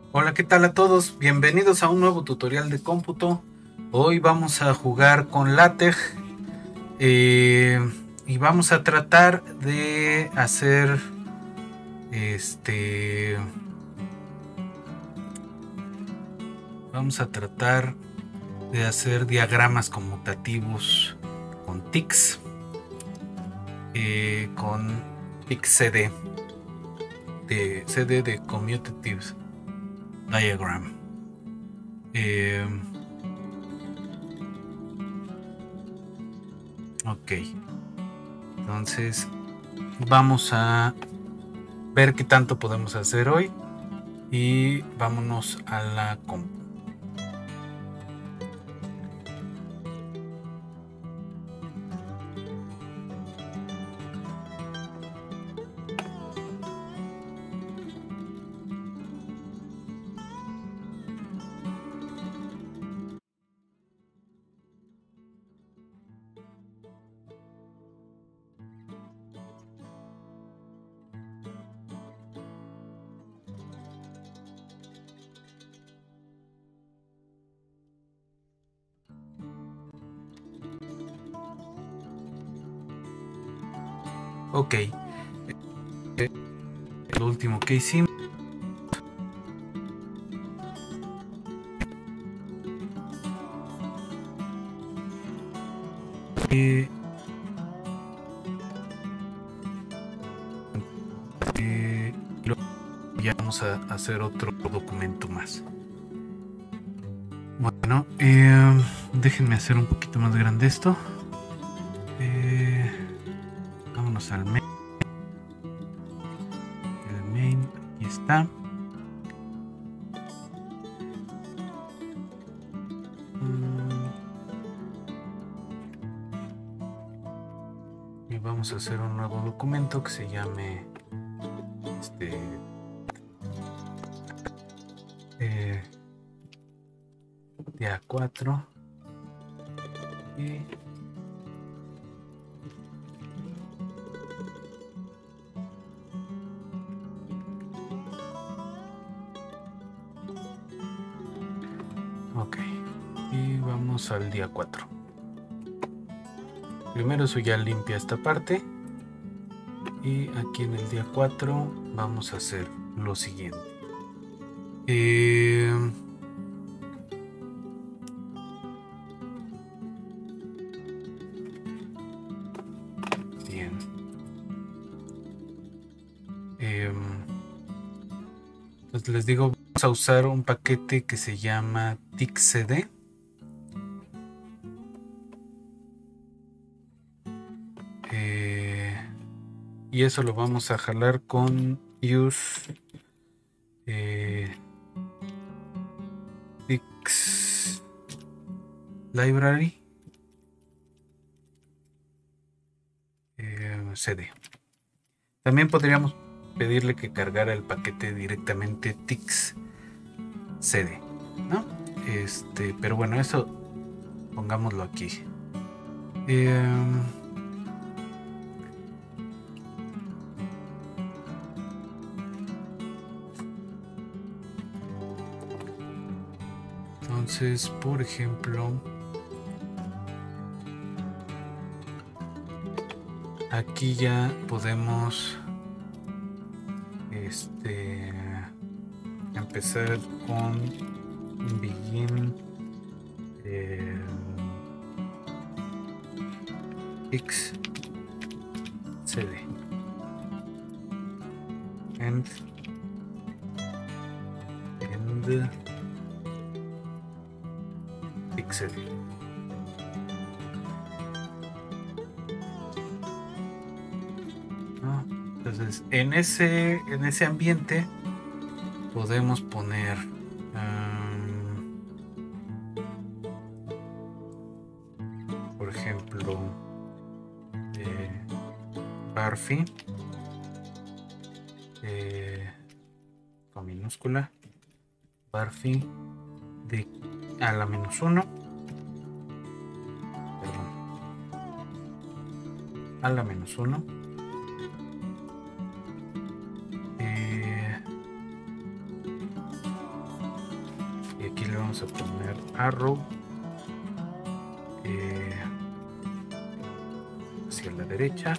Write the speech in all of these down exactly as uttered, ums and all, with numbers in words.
Hola, ¿qué tal a todos? Bienvenidos a un nuevo tutorial de cómputo. Hoy vamos a jugar con LaTeX eh, y vamos a tratar de hacer este. Vamos a tratar de hacer diagramas conmutativos con tics, eh, con TixCD, de C D de Commutative Diagram. Eh, ok, entonces vamos a ver qué tanto podemos hacer hoy y vámonos a la compu. Ok, lo último que hicimos eh, eh, lo, ya vamos a hacer otro documento más. Bueno, eh, déjenme hacer un poquito más grande esto. Eh, vámonos al main. El main, aquí está. Y vamos a hacer un nuevo documento que se llame este eh, día cuatro y ok, y vamos al día cuatro. Primero eso ya limpia esta parte y aquí en el día cuatro vamos a hacer lo siguiente. Eh, bien. Eh, pues les digo, vamos a usar un paquete que se llama TixCD. Eh, y eso lo vamos a jalar con use eh, Tix library eh, C D. También podríamos pedirle que cargara el paquete directamente TixCD, ¿no? Este, pero bueno, eso pongámoslo aquí. Eh, entonces, por ejemplo, aquí ya podemos este, empezar con begin eh, TixCD and end TixCD. ¿No? Entonces en ese en ese ambiente podemos poner um, por ejemplo eh, barfi eh, con minúscula, barfi de a la menos uno, perdón, a la menos uno, eh, aquí le vamos a poner arrow eh, hacia la derecha.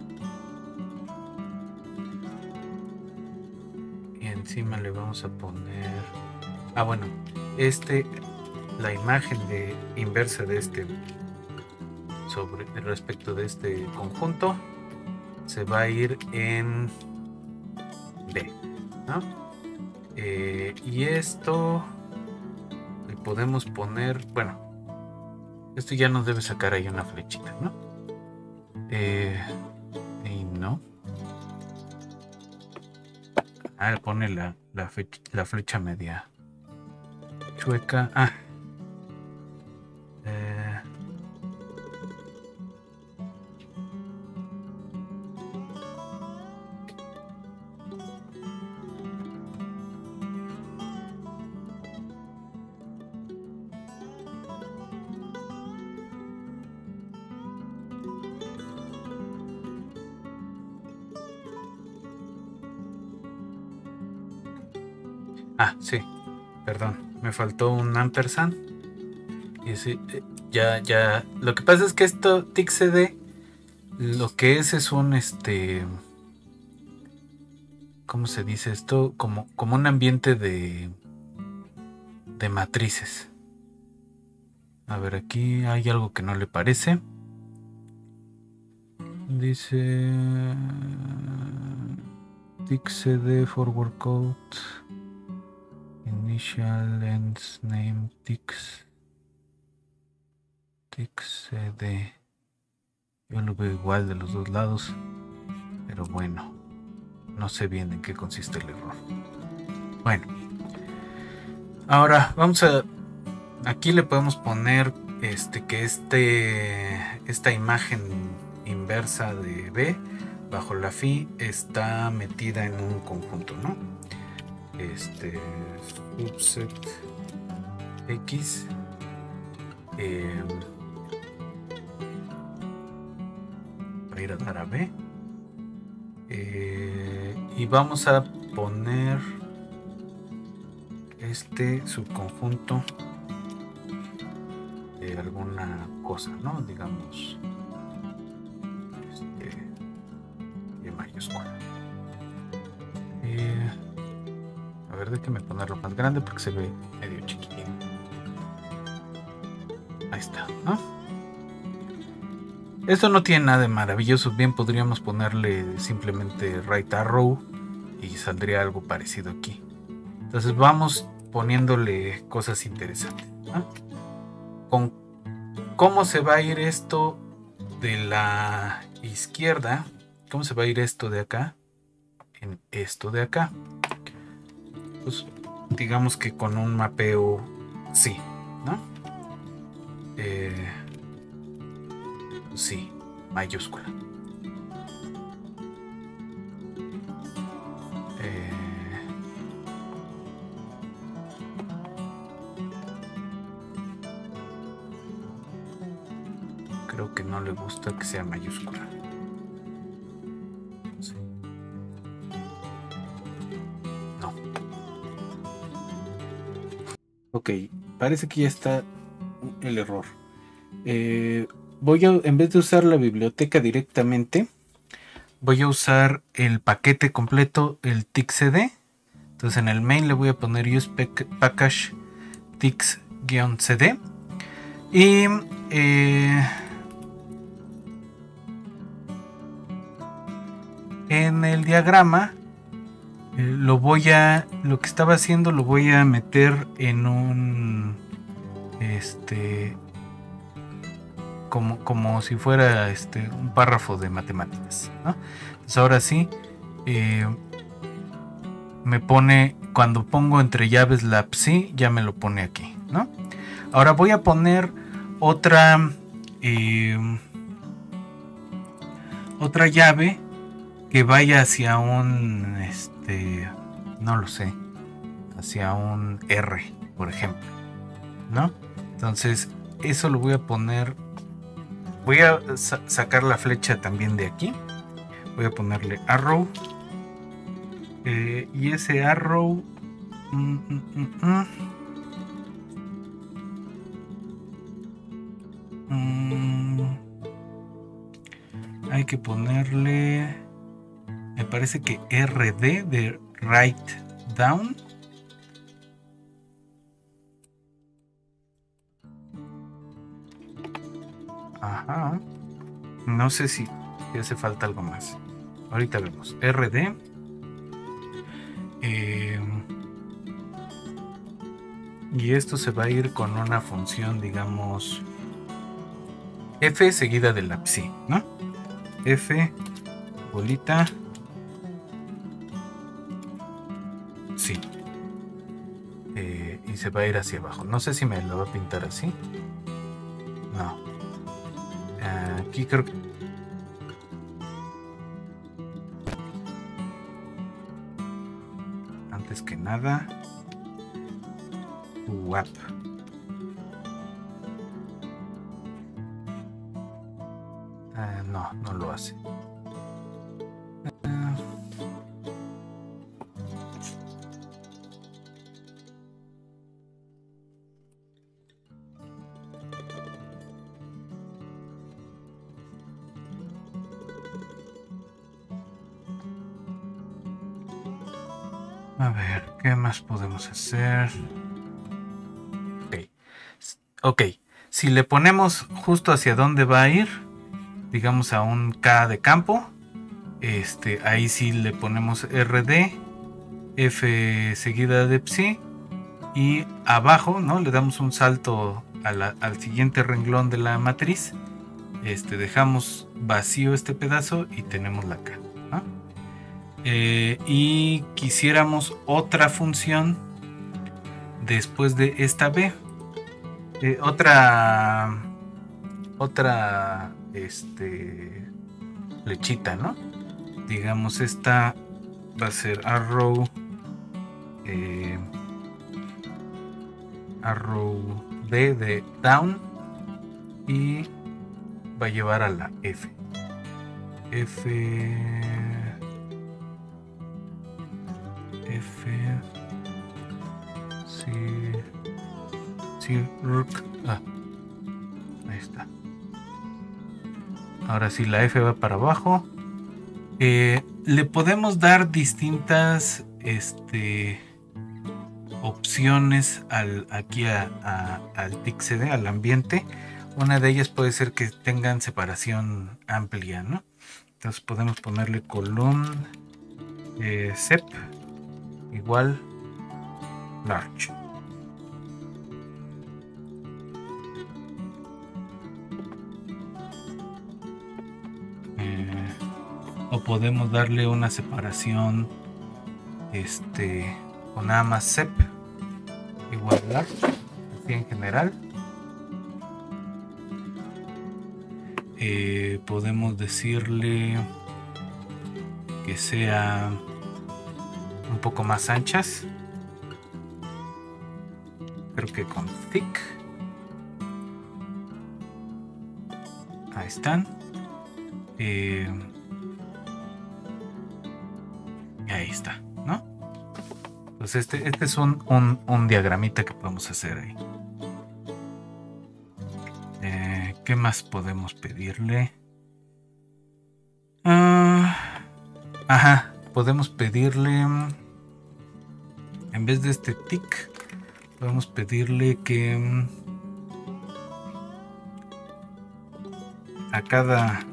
Y encima le vamos a poner... Ah, bueno, este, la imagen de inversa de este, sobre respecto de este conjunto, se va a ir en B, ¿no? Eh, y esto le podemos poner, bueno, esto ya nos debe sacar ahí una flechita, ¿no? Eh, y no. Ah, pone la, la, fecha, la flecha media chueca. Ah. Eh. Ah, sí, perdón, me faltó un ampersand. Y sí, ya, ya. Lo que pasa es que esto TICCD, lo que es es un este, ¿cómo se dice esto? Como, como un ambiente de, de matrices. A ver, aquí hay algo que no le parece. Dice TICCD forward code. Initial ends name tix tixcd. Yo lo veo igual de los dos lados, pero bueno, no sé bien en qué consiste el error. Bueno, ahora vamos a, aquí le podemos poner este que este esta imagen inversa de B bajo la phi está metida en un conjunto, ¿no? Este subset X eh, va a ir a dar a B eh, y vamos a poner este subconjunto de alguna cosa, ¿no? Digamos este de mayúscula. eh, A ver, déjeme ponerlo más grande porque se ve medio chiquitín. Ahí está, ¿no? Esto no tiene nada de maravilloso. Bien podríamos ponerle simplemente right arrow y saldría algo parecido aquí. Entonces vamos poniéndole cosas interesantes, ¿no? Con cómo se va a ir esto de la izquierda, cómo se va a ir esto de acá en esto de acá. Pues digamos que con un mapeo sí, ¿no? Eh, sí, mayúscula. Eh, creo que no le gusta que sea mayúscula. Sí. No. Ok, parece que ya está el error. Eh, voy a, en vez de usar la biblioteca directamente, voy a usar el paquete completo, el tixcd. Entonces en el main le voy a poner use package tix-cd y eh, en el diagrama eh, lo voy a, lo que estaba haciendo lo voy a meter en un este como, como si fuera este un párrafo de matemáticas, ¿no? Entonces ahora sí eh, me pone, cuando pongo entre llaves la psi, ya me lo pone aquí, ¿no? Ahora voy a poner otra eh, otra llave que vaya hacia un este no lo sé, hacia un R, por ejemplo, ¿no? Entonces eso lo voy a poner, voy a sa sacar la flecha también de aquí, voy a ponerle arrow eh, y ese arrow mm, mm, mm, mm, Mm, hay que ponerle, me parece que R D de Write Down. Ajá. No sé si hace falta algo más. Ahorita vemos. R D. Eh, y esto se va a ir con una función, digamos, F seguida de la psi, ¿no? F, bolita. Sí. Eh, y se va a ir hacia abajo. No sé si me lo va a pintar así. No. Aquí creo que... Antes que nada... W A P. Uh, no, no lo hace. Uh, a ver, ¿qué más podemos hacer? Ok. Ok. Si le ponemos justo hacia dónde va a ir, digamos a un K de campo, este, ahí sí le ponemos R D, F seguida de psi, y abajo, ¿no? Le damos un salto a la, al siguiente renglón de la matriz, este, dejamos vacío este pedazo y tenemos la K, ¿no? Eh, y quisiéramos otra función después de esta B, eh, otra otra este flechita, ¿no? Digamos, esta va a ser arrow eh, arrow B de down y va a llevar a la F. F F sí, sí, ah, ahí está. Ahora sí, la F va para abajo. Eh, le podemos dar distintas este, opciones al, aquí a, a, al Tixed, al ambiente. Una de ellas puede ser que tengan separación amplia, ¿no? Entonces podemos ponerle column eh, sep igual large. Eh, o podemos darle una separación este con nada más sep igual large, así en general. Eh, podemos decirle que sea un poco más anchas, creo que con thick. Ahí están. Eh, y ahí está, ¿no? Pues este, este es un, un, un diagramita que podemos hacer ahí. Eh, ¿Qué más podemos pedirle? Uh, ajá, podemos pedirle, en vez de este tick, podemos pedirle que a cada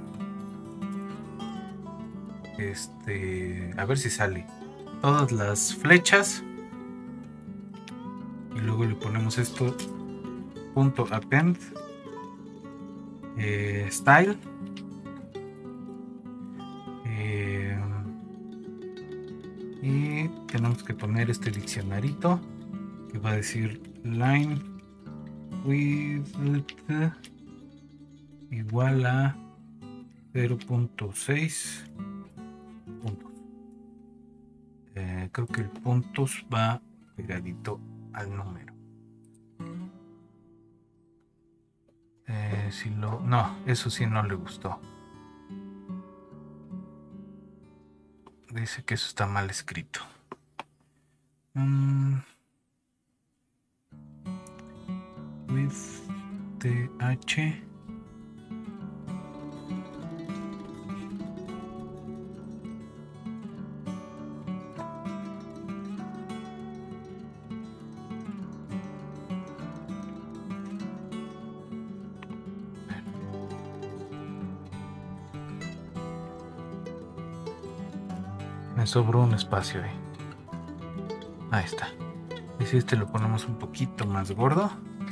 este, a ver si sale todas las flechas y luego le ponemos esto punto append eh, style eh, y tenemos que poner este diccionarito que va a decir line width igual a cero punto seis puntos. Eh, creo que el puntos va pegadito al número. Eh, si lo, no, eso sí no le gustó. Dice que eso está mal escrito. Mm. With th sobró un espacio ahí. Ahí está. Y si este lo ponemos un poquito más gordo.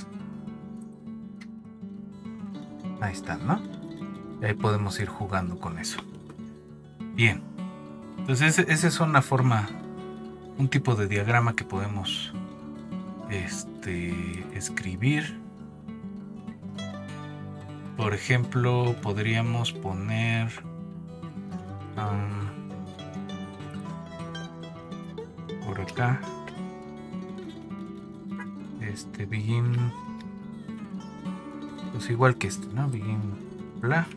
Ahí está, ¿no? Y ahí podemos ir jugando con eso. Bien. Entonces esa es una forma, un tipo de diagrama que podemos este, escribir. Por ejemplo, podríamos poner um, por acá este begin, pues igual que este, ¿no? Begin bla.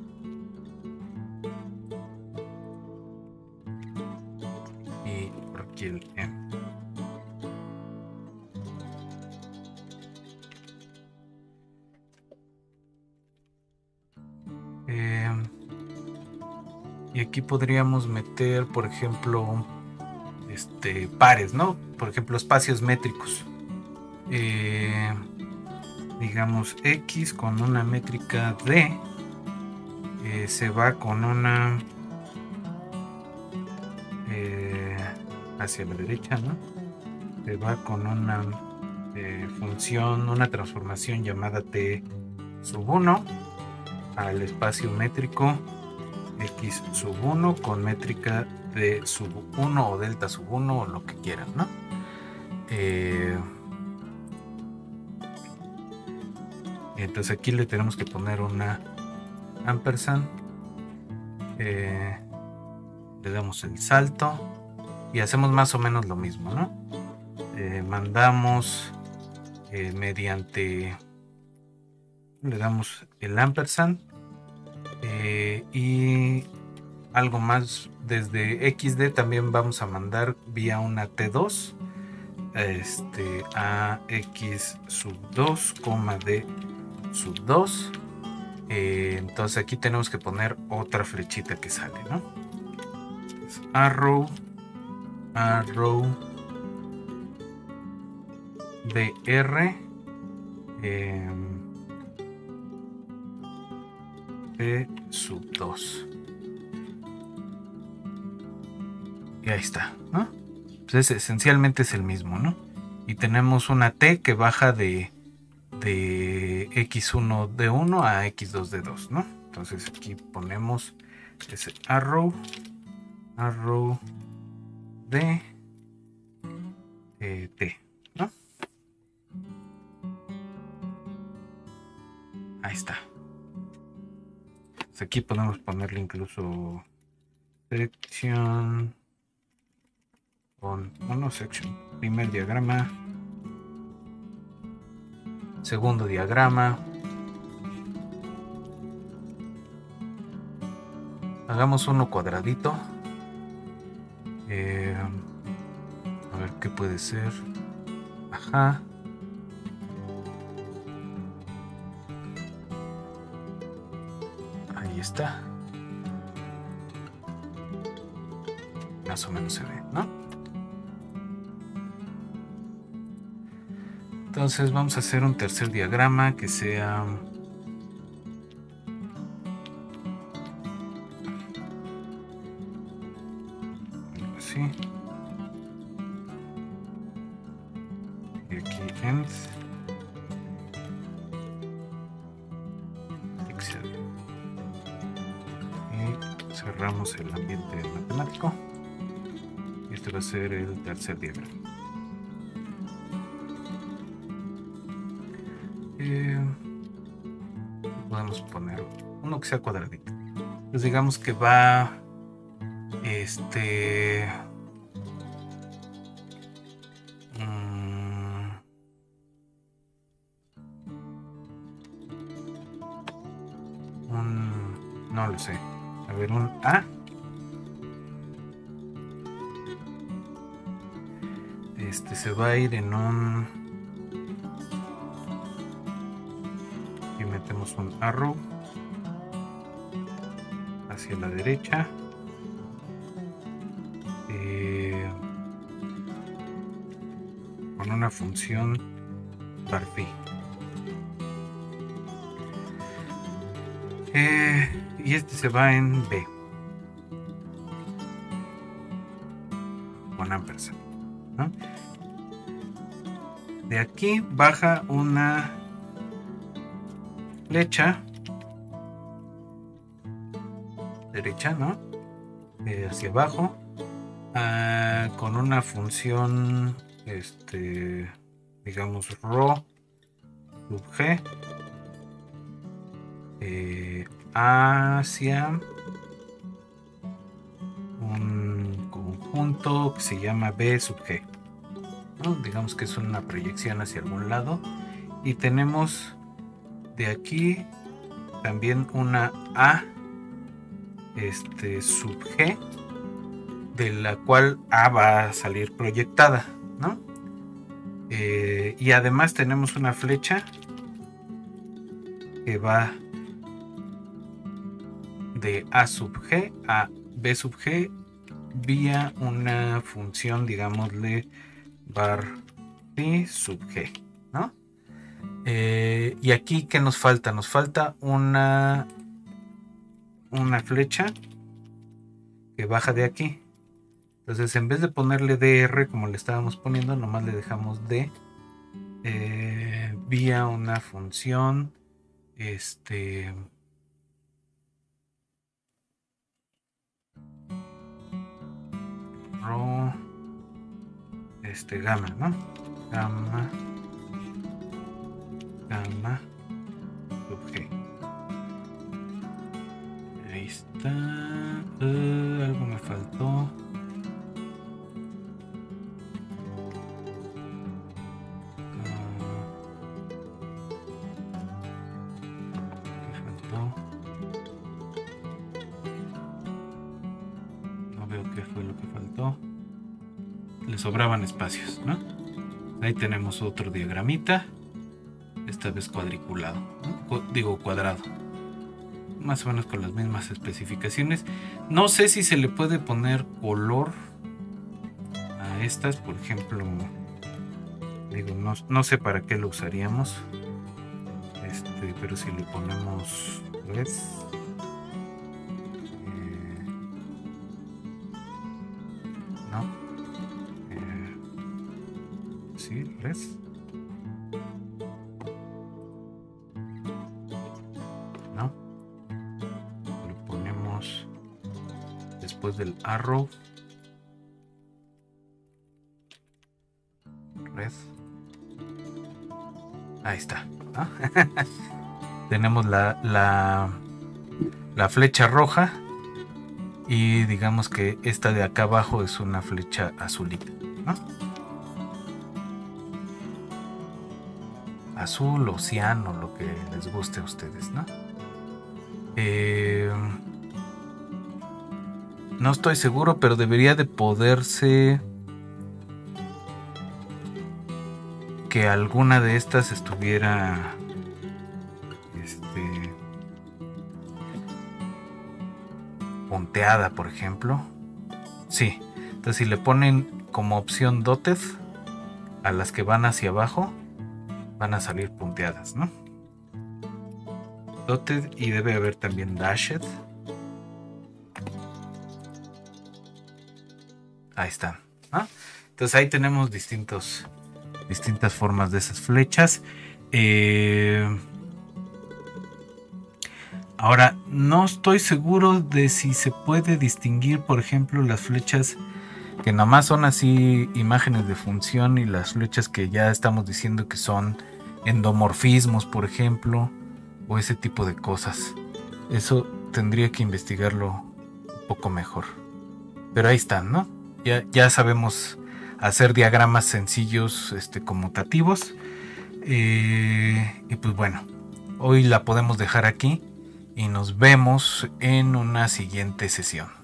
Y por aquí el M. Eh, y aquí podríamos meter, por ejemplo, este, pares, ¿no? Por ejemplo, espacios métricos. Eh, digamos, X con una métrica D eh, se va con una eh, hacia la derecha, ¿no? Se va con una eh, función, una transformación llamada T sub uno al espacio métrico X sub uno con métrica de sub uno o delta sub uno o lo que quieran, ¿no? Eh, entonces aquí le tenemos que poner una ampersand, eh, le damos el salto y hacemos más o menos lo mismo, ¿no? Eh, mandamos eh, mediante, le damos el ampersand eh, y algo más desde equis de también vamos a mandar vía una T dos este, a X sub dos, D sub dos. Eh, entonces aquí tenemos que poner otra flechita que sale, ¿no? Es arrow, arrow, dr, eh, T sub dos. Y ahí está, ¿no? Entonces esencialmente es el mismo, ¿no? Y tenemos una T que baja de, de equis uno de uno a equis dos de dos, ¿no? Entonces aquí ponemos ese arrow, arrow de eh, T, ¿no? Ahí está. Entonces aquí podemos ponerle incluso sección con uno, section, primer diagrama, segundo diagrama. Hagamos uno cuadradito. Eh, a ver qué puede ser. Ajá. Ahí está. Más o menos se ve, ¿no? Entonces vamos a hacer un tercer diagrama que sea así. Y aquí end. Excel. Y cerramos el ambiente matemático. Y este va a ser el tercer diagrama. Eh, podemos poner uno que sea cuadradito. Pues digamos que va este um, un no lo sé, a ver, un A, este se va a ir en un, y metemos un arrow hacia la derecha, eh, con una función barphi. Eh, y este se va en B. ampersand, ¿no? De aquí baja una flecha derecha, ¿no? Eh, hacia abajo, uh, con una función, este, digamos, rho sub g eh, hacia un conjunto que se llama b sub g, ¿no? Digamos que es una proyección hacia algún lado, y tenemos de aquí también una a este sub g, de la cual a va a salir proyectada, ¿no? Eh, y además tenemos una flecha que va de a sub g a b sub g vía una función, digámosle, var c sub g, ¿no? Eh, y aquí, ¿qué nos falta? Nos falta una una flecha que baja de aquí. Entonces, en vez de ponerle dr como le estábamos poniendo, nomás le dejamos d eh, vía una función este rho este gamma, ¿no? Gamma gamma sub g. Ahí está. Uh, algo me faltó. Uh, me faltó. No veo qué fue lo que faltó. Le sobraban espacios, ¿no? Ahí tenemos otro diagramita. Esta vez cuadriculado, ¿no? Digo cuadrado. Más o menos con las mismas especificaciones. No sé si se le puede poner color a estas, por ejemplo, digo, no, no sé para qué lo usaríamos, este, pero si le ponemos red, eh, no, eh, sí, red, no. Después del arrow, red, ahí está, ¿no? Tenemos la, la, la flecha roja, y digamos que esta de acá abajo es una flecha azulita, ¿no? Azul o ciano, lo que les guste a ustedes, ¿no? Eh, No estoy seguro, pero debería de poderse que alguna de estas estuviera este, punteada, por ejemplo. Sí, entonces si le ponen como opción dotted a las que van hacia abajo, van a salir punteadas, ¿no? Dotted, y debe haber también dashed. Ahí están, ¿no? Entonces ahí tenemos distintos, distintas formas de esas flechas. Eh, ahora, no estoy seguro de si se puede distinguir, por ejemplo, las flechas que nada más son así imágenes de función, y las flechas que ya estamos diciendo que son endomorfismos, por ejemplo, o ese tipo de cosas. Eso tendría que investigarlo un poco mejor. Pero ahí están, ¿no? Ya, ya sabemos hacer diagramas sencillos, este, conmutativos. Eh, y pues bueno, hoy la podemos dejar aquí y nos vemos en una siguiente sesión.